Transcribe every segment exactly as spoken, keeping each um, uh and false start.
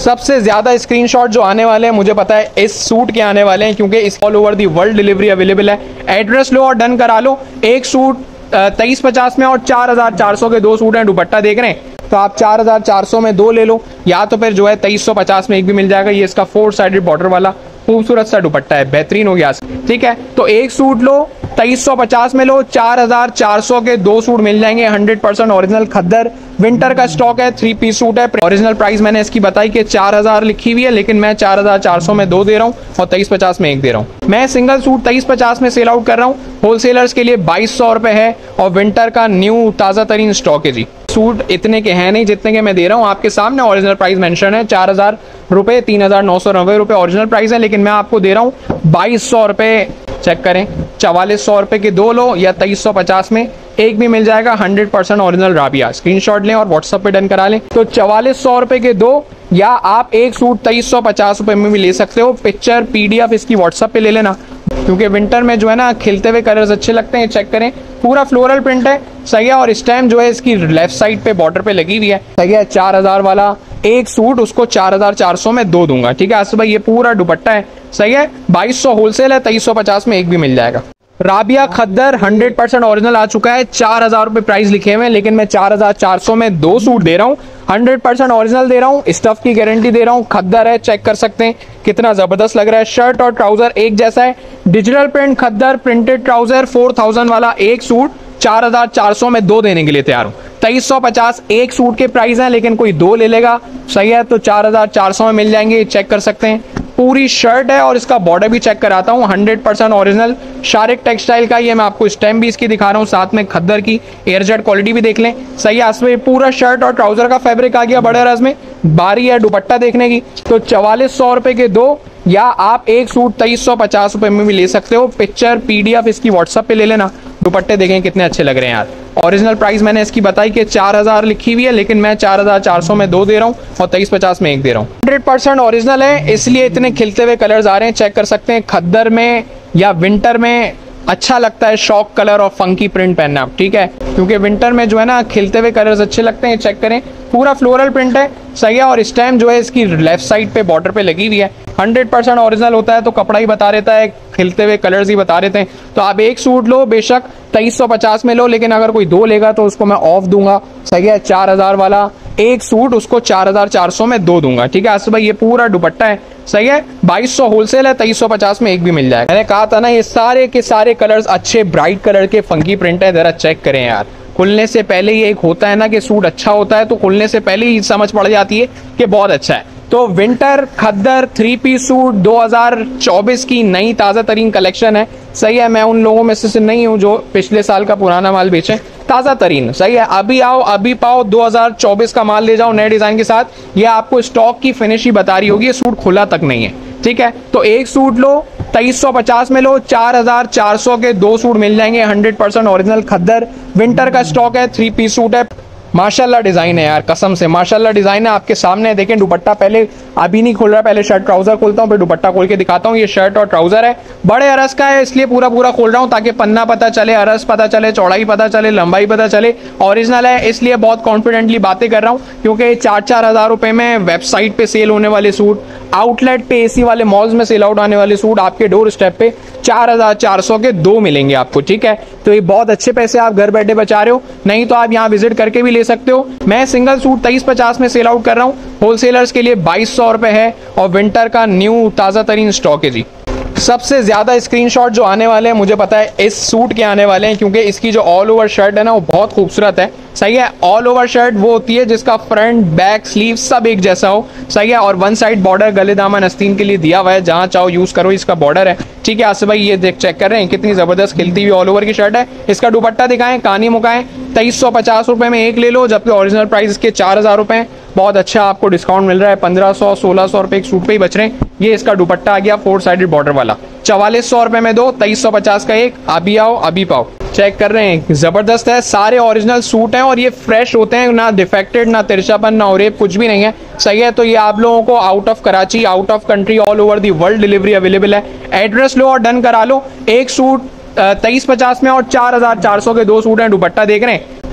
सबसे ज्यादा स्क्रीनशॉट जो आने वाले हैं मुझे पता है इस सूट के आने वाले हैं, क्योंकि इस all over the world delivery available है। एड्रेस लो और डन करा लो। एक सूट तेईस पचास में और चार हजार चार सौ के दो सूट हैं। दुपट्टा देख रहे हैं तो आप चार हजार चार सौ में दो ले लो, या तो फिर जो है तेईस सौ पचास में एक भी मिल जाएगा। ये इसका फोर साइडेड बॉर्डर वाला खूबसूरत सा दुपट्टा है, बेहतरीन हो गया। ठीक है, तो एक सूट लो तेईस सौ पचास में लो, चार हजार चार सौ के दो सूट मिल जाएंगे। Hundred percent original khaddar winter का स्टॉक है, थ्री पीस सूट है। ओरिजिनल प्राइस मैंने इसकी बताई कि चार हजार लिखी हुई है, लेकिन मैं चार हजार चार सौ में दो दे रहा हूँ और तेईस पचास में एक दे रहा हूँ। मैं सिंगल सूट तेईस पचास में सेल आउट कर रहा हूँ। होलसेलर्स के लिए बाईस सौ रुपए है और विंटर का न्यू ताजा तरीन स्टॉक है जी। सूट इतने के हैं नहीं जितने के मैं दे रहा हूँ, आपके सामने ओरिजिनल प्राइस मेंशन है चार हजार रुपए, तीन हजार नौ सौ नब्बे रुपए ओरिजिनल प्राइस है, लेकिन मैं आपको दे रहा हूँ बाईस सौ रुपए। चेक करें, चवालीस सौ रुपए के दो लो या तेईस सौ पचास में एक भी मिल जाएगा। Hundred percent original Rabia. Screenshot लें और व्हाट्सएप पे डन करा लें। तो चवालीस सौ रुपए के दो, या आप एक सूट तेईस सौ पचास रुपए में भी ले सकते हो। पिक्चर पीडीएफ इसकी व्हाट्सएप पे ले लेना, क्योंकि विंटर में जो है ना खिलते हुए कलर्स अच्छे लगते हैं। चेक करें, पूरा फ्लोरल प्रिंट है, सही है। और स्टैम्प जो है इसकी लेफ्ट साइड पे बॉर्डर पे लगी हुई है, सही है। चार हजार वाला एक सूट उसको चार हजार चार सौ में दो दूंगा। ठीक है आसिफ भाई, ये पूरा दुपट्टा है, सही है। बाईस सौ होलसेल है, तेईस सौ पचास में एक भी मिल जाएगा। Rabia khaddar hundred percent original आ चुका है। चार हजार रुपए प्राइस लिखे हुए हैं, लेकिन मैं चार हजार चार सौ में दो सूट दे रहा हूँ। हंड्रेड परसेंट ओरिजिनल दे रहा हूँ, स्टफ की गारंटी दे रहा हूँ। खद्दर है, चेक कर सकते हैं कितना जबरदस्त लग रहा है। शर्ट और ट्राउजर एक जैसा है। Digital print khaddar printed trouser four thousand वाला एक सूट चार हजार चार सौ में दो देने के लिए तैयार हूँ। तेईस सौ पचास एक सूट के प्राइस है, लेकिन कोई दो ले लेगा, सही है, तो चार हजार चार सौ में मिल जाएंगे। चेक कर सकते हैं, पूरी शर्ट है और इसका बॉर्डर भी चेक कराता हूँ। Hundred percent original Shariq textile का, ये मैं आपको स्टैम्प भी इसकी दिखा रहा हूँ, साथ में खद्दर की एयरजेट क्वालिटी भी देख लें, सही है। इसमें पूरा शर्ट और ट्राउजर का फैब्रिक आ गया बड़े रज में। बारी है दुपट्टा देखने की। तो चवालीस सौ रुपए के दो, या आप एक सूट तेईस सौ पचास रुपए में भी ले सकते हो। पिक्चर पीडीएफ इसकी व्हाट्सएप पे ले लेना। दुपट्टे देखें कितने अच्छे लग रहे हैं यार। ओरिजिनल प्राइस मैंने इसकी बताई कि चार हजार लिखी हुई है, लेकिन मैं चार हजार चार सौ में दो दे रहा हूँ और तेईस पचास में एक दे रहा हूँ। हंड्रेड परसेंट ओरिजिनल है, इसलिए इतने खिलते हुए कलर्स आ रहे हैं। चेक कर सकते हैं, खद्दर में या विंटर में अच्छा लगता है शॉक कलर और फंकी प्रिंट पहनना, ठीक है, क्योंकि विंटर में जो है ना खिलते हुए कलर्स अच्छे लगते हैं। चेक करें, पूरा फ्लोरल प्रिंट है, सही है। और स्टैम्प जो है इसकी लेफ्ट साइड पे बॉर्डर पे लगी हुई है। हंड्रेड परसेंट ओरिजिनल होता है तो कपड़ा ही बता देता है, खिलते हुए कलर्स ही बता देते हैं। तो आप एक सूट लो, बेशक तेईस सौ पचास में लो, लेकिन अगर कोई दो लेगा तो उसको मैं ऑफ दूंगा, सही है। चार हजार वाला एक सूट उसको चार हजार चार सौ में दो दूंगा। ठीक है आसिफ भाई, ये पूरा दुपट्टा है, सही है। बाईस सौ होलसेल है, तेईस सौ पचास में एक भी मिल जाएगा। मैंने कहा था ना ये सारे के सारे कलर्स अच्छे ब्राइट कलर के फंकी प्रिंट है। जरा चेक करें यार, खुलने से पहले ही एक होता है ना कि सूट अच्छा होता है, तो खुलने से पहले ही समझ पड़ जाती है कि बहुत अच्छा है। तो winter khaddar three piece suit दो हजार चौबीस की नई ताज़ा तरीन कलेक्शन है, सही है। मैं उन लोगों में से नहीं हूँ जो पिछले साल का पुराना माल बेचे, ताज़ा तरीन, सही है। अभी आओ अभी पाओ, दो हजार चौबीस का माल ले जाओ नए डिजाइन के साथ। ये आपको स्टॉक की फिनिश ही बता रही होगी, ये सूट खुला तक नहीं है, ठीक है। तो एक सूट लो, तेईस सौ पचास में लो, चार हजार चार सौ के दो सूट मिल जाएंगे। Hundred percent original khaddar winter का स्टॉक है, थ्री पीस सूट है। माशाल्लाह डिजाइन है यार, कसम से माशाल्लाह डिजाइन है। आपके सामने देखें, दुपट्टा पहले अभी नहीं खोल रहा, पहले शर्ट ट्राउजर खोलता हूँ फिर दुपट्टा खोल के दिखाता हूँ। ये शर्ट और ट्राउजर है, बड़े अरस का है, इसलिए पूरा पूरा खोल रहा हूँ ताकि पन्ना पता चले, अरस पता चले, चौड़ाई पता चले, लंबाई पता चले। ओरिजिनल है इसलिए बहुत कॉन्फिडेंटली बातें कर रहा हूँ, क्योंकि चार चार हजार रुपए में वेबसाइट पे सेल होने वाले सूट, आउटलेट पे एसी वाले मॉल्स में सेल आउट आने वाले सूट आपके डोर स्टेप पे चार हजार चार सौ के दो मिलेंगे आपको, ठीक है। तो ये बहुत अच्छे पैसे आप घर बैठे बचा रहे हो, नहीं तो आप यहाँ विजिट करके भी ले सकते हो। मैं सिंगल सूट तेईस पचास में सेल आउट कर रहा हूँ, होलसेलर्स के लिए बाईस सौ रुपए है और विंटर का न्यू ताज़ा तरीन स्टॉक है जी। सबसे ज्यादा स्क्रीनशॉट जो आने वाले हैं मुझे पता है इस सूट के आने वाले हैं, क्योंकि इसकी जो ऑल ओवर शर्ट है ना वो बहुत खूबसूरत है, सही है। ऑल ओवर शर्ट वो होती है जिसका फ्रंट बैक स्लीव सब एक जैसा हो, सही है। और वन साइड बॉर्डर गले दामन आस्तीन के लिए दिया हुआ है, जहां चाहो यूज करो, इसका बॉर्डर है, ठीक है आसिफ भाई। ये देख चेक कर रहे हैं कितनी जबरदस्त खिलती हुई ऑल ओवर की शर्ट है। इसका दुपट्टा दिखाएं, कहानी मुकाएं, तेईस सौ पचास रुपए में एक ले लो, जबकि ओरिजिनल प्राइस इसके चार हजार रुपए। बहुत अच्छा आपको डिस्काउंट मिल रहा है, पंद्रह सौ सोलह सौ रुपए एक सूट पे ही बच रहे हैं। ये इसका दुपट्टा आ गया फोर साइडेड बॉर्डर वाला, चवालीस सौ रुपए में दो, तेईस सौ पचास का एक। अभी आओ अभी पाओ, चेक कर रहे हैं, जबरदस्त है। सारे ओरिजिनल सूट हैं और ये फ्रेश होते हैं, ना डिफेक्टेड, ना तिरछापन, ना ओरेप, कुछ भी नहीं है, सही है। तो ये आप लोगों को out of Karachi, out of country, all over the world delivery available है। एड्रेस लो और डन करा लो। एक सूट तेईस पचास में और चार हजार चार सौ के दो सूट हैं। दुपट्टा देख रहे हैं,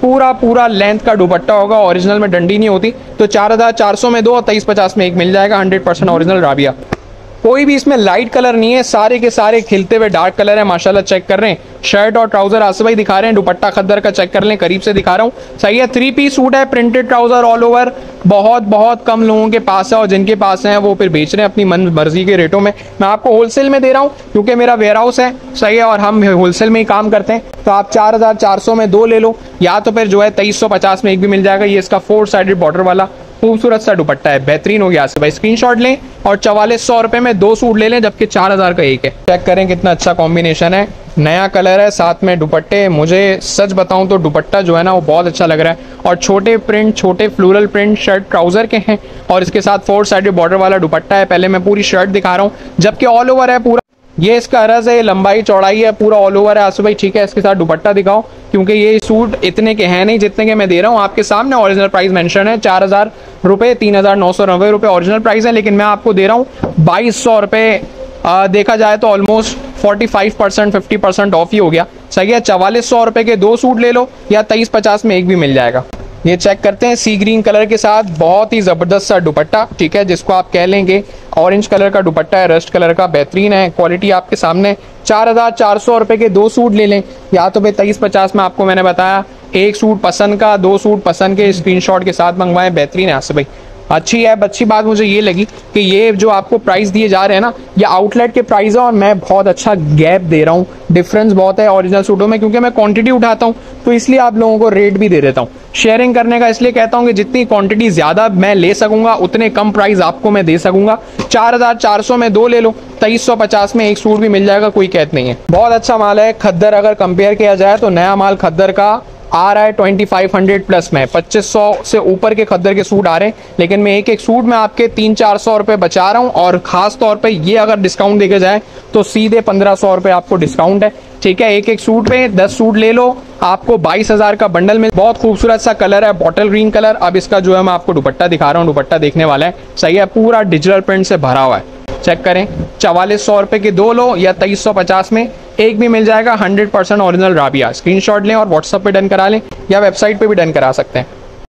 पूरा पूरा लेंथ का दुपट्टा होगा, ओरिजिनल में डंडी नहीं होती। तो चार हज़ार चार सौ में दो और तेईस पचास में एक मिल जाएगा, हंड्रेड परसेंट ओरिजिनल राबिया। कोई भी इसमें लाइट कलर नहीं है, सारे के सारे खिलते हुए डार्क कलर है माशाल्लाह। चेक कर रहे हैं, शर्ट और ट्राउजर आसिफ भाई दिखा रहे हैं, दुपट्टा खद्दर का चेक कर लें, करीब से दिखा रहा हूँ। सही है, थ्री पीस सूट है, प्रिंटेड ट्राउजर ऑल ओवर। बहुत बहुत कम लोगों के पास है और जिनके पास है वो फिर बेच रहे हैं अपनी मन मर्जी के रेटों में। मैं आपको होलसेल में दे रहा हूँ क्योंकि मेरा वेयर हाउस है, सही है, और हम होलसेल में ही काम करते हैं। तो आप चार हज़ार चार सौ में दो ले लो, या तो फिर जो है तेईस सौ पचास में एक भी मिल जाएगा। ये इसका फोर साइडेड बॉर्डर वाला खूबसूरत सा दुपट्टा है, बेहतरीन हो गया। भाई स्क्रीनशॉट लें और चवालीस सौ रुपए में दो सूट ले लें, जबकि चार हजार का एक है। चेक करें कितना अच्छा कॉम्बिनेशन है, नया कलर है, साथ में दुपट्टे। मुझे सच बताऊं तो दुपट्टा जो है ना वो बहुत अच्छा लग रहा है, और छोटे प्रिंट, छोटे फ्लोरल प्रिंट शर्ट ट्राउजर के हैं, और इसके साथ फोर साइडेड बॉर्डर वाला दुपट्टा है। पहले मैं पूरी शर्ट दिखा रहा हूँ, जबकि ऑल ओवर है पूरा। ये इसका अरज है, लंबाई चौड़ाई है, पूरा ऑल ओवर है आसु भाई, ठीक है। इसके साथ दुपट्टा दिखाओ, क्योंकि ये सूट इतने के हैं नहीं जितने के मैं दे रहा हूँ आपके सामने। ओरिजिनल प्राइस मेंशन है चार हजार रुपए, तीन हजार नौ सौ नब्बे रुपए ओरिजिनल प्राइस है, लेकिन मैं आपको दे रहा हूँ बाईस सौ रुपए। देखा जाए तो ऑलमोस्ट पैंतालीस परसेंट फिफ्टी परसेंट ऑफ ही हो गया, सही है। चवालीस सौ रुपए के दो सूट ले लो, या तेईस पचास में एक भी मिल जाएगा। ये चेक करते हैं, सी ग्रीन कलर के साथ बहुत ही जबरदस्त सा दुपट्टा, ठीक है, जिसको आप कह लेंगे ऑरेंज कलर का दुपट्टा है, रस्ट कलर का, बेहतरीन है, क्वालिटी आपके सामने। चार हजार चार सौ रुपए के दो सूट ले लें, या तो भाई तेईस पचास में आपको मैंने बताया एक सूट पसंद का, दो सूट पसंद के स्क्रीनशॉट के साथ मंगवाएं, बेहतरीन है आसिफ भाई। अच्छी है, अच्छी बात मुझे ये लगी कि ये जो आपको प्राइस दिए जा रहे हैं ना, ये आउटलेट के प्राइस है, और मैं बहुत अच्छा गैप दे रहा हूँ, डिफरेंस बहुत है ओरिजिनल सूटों में, क्योंकि मैं क्वांटिटी उठाता हूँ, तो इसलिए आप लोगों को रेट भी दे देता हूँ। शेयरिंग करने का इसलिए कहता हूँ कि जितनी क्वांटिटी ज्यादा मैं ले सकूंगा उतने कम प्राइस आपको मैं दे सकूंगा। चार हजार चार सौ में दो ले लो, तेईस सौ पचास में एक सूट भी मिल जाएगा, कोई कहत नहीं है। बहुत अच्छा माल है खद्दर। अगर कंपेयर किया जाए तो नया माल खद्दर का आ रहा है पच्चीस सौ प्लस में, पच्चीस सौ से ऊपर के खद्दर के सूट आ रहे हैं, लेकिन मैं एक एक सूट में आपके तीन चार सौ रुपए बचा रहा हूँ। और खास तौर पे ये अगर डिस्काउंट देके जाए तो सीधे पंद्रह सौ रुपए आपको डिस्काउंट है, ठीक है। एक एक सूट पे दस सूट ले लो, आपको बाईस हजार का बंडल में। बहुत खूबसूरत सा कलर है, बॉटल ग्रीन कलर। अब इसका जो है मैं आपको दुपट्टा दिखा रहा हूँ, दुपट्टा देखने वाला है, सही है, पूरा डिजिटल प्रिंट से भरा हुआ है। चेक करें, चवालीस सौ रुपए के दो लो, या तेईस सौ पचास में एक भी मिल जाएगा, hundred percent original Rabia. Screenshot लें और व्हाट्सएप पे डन करा लें, या वेबसाइट पे भी डन करा सकते हैं।